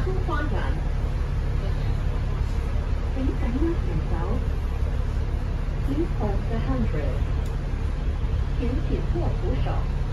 都花园。请紧握扶手。Please hold the handrail. 请紧握扶手。